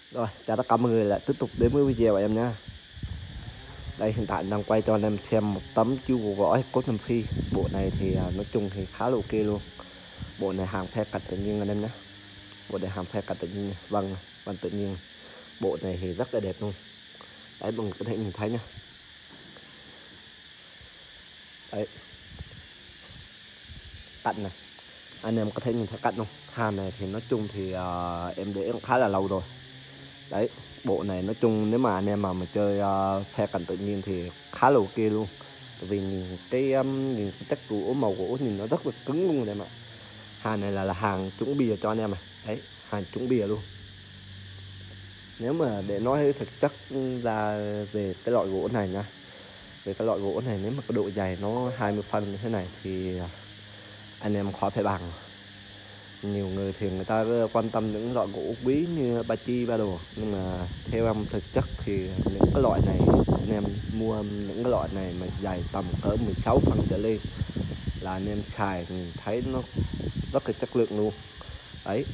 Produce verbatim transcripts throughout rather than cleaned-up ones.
Rồi, chào tất cả mọi người lại tiếp tục đến với video của em nhé. Đây hiện tại đang quay cho anh em xem một tấm chiếu gỗ gõ cốt Nam Phi. Bộ này thì à, nói chung thì khá là ok luôn. Bộ này hàng phe cạnh tự nhiên anh em nhé. Bộ này hàng phe cạnh tự nhiên, vâng, vâng tự nhiên. Bộ này thì rất là đẹp luôn. Đấy mọi người có thể nhìn thấy nha. Đấy, cạnh này, anh em có thể nhìn thấy cạnh không? Hàng này thì nói chung thì à, em để cũng khá là lâu rồi. Đấy, bộ này nói chung nếu mà anh em mà mà chơi uh, phe cạnh tự nhiên thì khá là ok luôn. Tại vì nhìn cái um, nhìn cái chất gỗ, màu gỗ nhìn nó rất là cứng luôn em ạ. Hàng này là, là hàng trúng bìa cho anh em này. Đấy, hàng trúng bìa luôn. Nếu mà để nói thực chất ra về cái loại gỗ này nha, về cái loại gỗ này nếu mà cái độ dày nó hai mươi phân như thế này thì anh em khó phải bằng. Nhiều người thì người ta quan tâm những loại gỗ quý như ba chi ba đồ, nhưng mà theo em thực chất thì những cái loại này anh em mua những cái loại này mà dày tầm cỡ mười sáu phân trở lên là anh em xài thì thấy nó rất là chất lượng luôn. Đấy,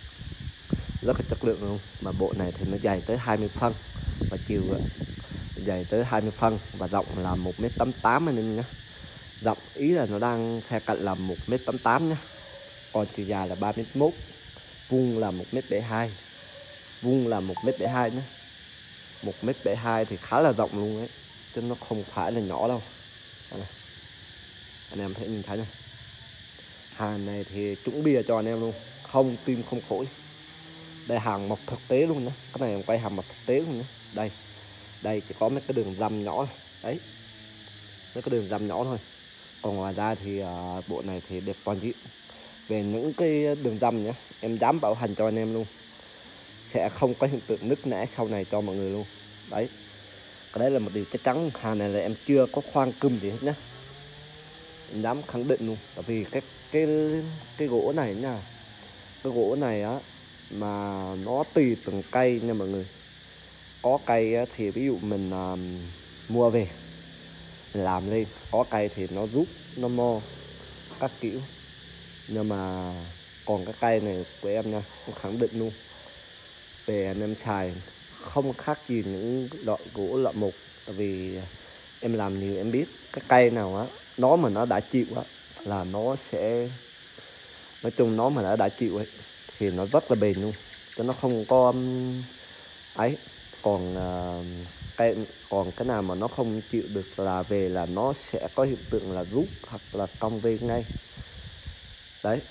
rất là chất lượng luôn. Mà bộ này thì nó dày tới hai mươi phân và chiều dày tới hai mươi phân và rộng là một mét tám mươi tám anh em nhé. Rộng ý là nó đang phe cạnh là một mét tám mươi tám nhé, còn chiều dài là ba mét mốt, vuông là một mét bảy mươi hai, vuông là một mét bảy mươi hai nhé. một mét bảy mươi hai thì khá là rộng luôn ấy, chứ nó không phải là nhỏ đâu. Đây này, anh em thấy nhìn thấy này, hàng này thì trúng bìa cho anh em luôn, không tim không phổi. Đây hàng mộc thực tế luôn nhé, cái này em quay hàng mộc thực tế luôn nhé. Đây, đây chỉ có mấy cái đường răm nhỏ đấy, mấy cái đường răm nhỏ thôi. Còn ngoài ra thì uh, bộ này thì đẹp toàn diện. Về những cái đường răm nhé, em dám bảo hành cho anh em luôn, sẽ không có hiện tượng nứt nẻ sau này cho mọi người luôn. Đấy, cái đấy là một điều chắc chắn. Hàng này là em chưa có khoan cưng gì hết nhá, em dám khẳng định luôn. Tại vì cái cái cái gỗ này nha, cái gỗ này á mà nó tùy từng cây nha mọi người. Có cây á, thì ví dụ mình uh, mua về mình làm lên, có cây thì nó rút nó mo các kiểu, nhưng mà còn cái cây này của em nha, em khẳng định luôn, về anh em xài không khác gì những loại gỗ loại một. Tại vì em làm nhiều em biết cái cây nào á, nó mà nó đã chịu á là nó sẽ, nói chung nó mà đã đã chịu ấy thì nó rất là bền luôn, cho nó không có um, ấy. Còn uh, cái còn cái nào mà nó không chịu được là về là nó sẽ có hiện tượng là rút hoặc là cong về ngay. Đấy,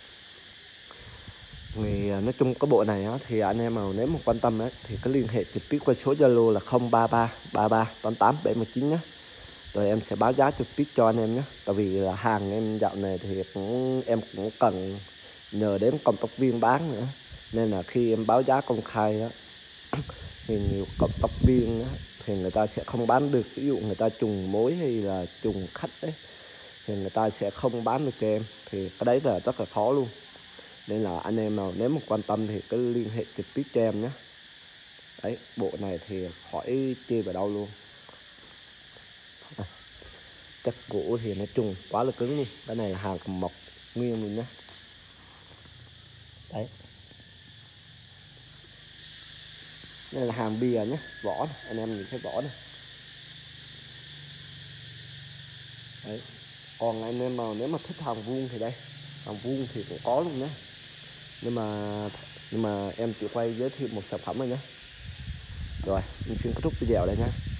thì nói chung cái bộ này á, thì anh em nào nếu mà quan tâm ấy, thì cứ liên hệ trực tiếp qua số Zalo là không ba ba ba ba tám tám bảy một chín nhé, rồi em sẽ báo giá trực tiếp cho anh em nhé. Tại vì là hàng em dạo này thì cũng em cũng cần nhờ đến cộng tác viên bán nữa, nên là khi em báo giá công khai á thì nhiều cộng tác viên á, thì người ta sẽ không bán được. Ví dụ người ta trùng mối hay là trùng khách ấy thì người ta sẽ không bán được cho em, thì cái đấy là rất là khó luôn. Nên là anh em nào nếu mà quan tâm thì cứ liên hệ trực tiếp cho em nhé. Đấy, bộ này thì khỏi chê vào đâu luôn. À, chất gỗ thì nói chung quá là cứng luôn. Cái này là hàng mộc nguyên luôn nhé. Đấy, đây là hàng bìa nhé, vỏ này. Anh em nhìn thấy vỏ này. Đấy, còn anh em nào nếu mà thích hàng vuông thì đây, hàng vuông thì cũng có luôn nhé. Nhưng mà nhưng mà em chỉ quay giới thiệu một sản phẩm thôi nhé. Rồi, mình xin kết thúc video đây nhé.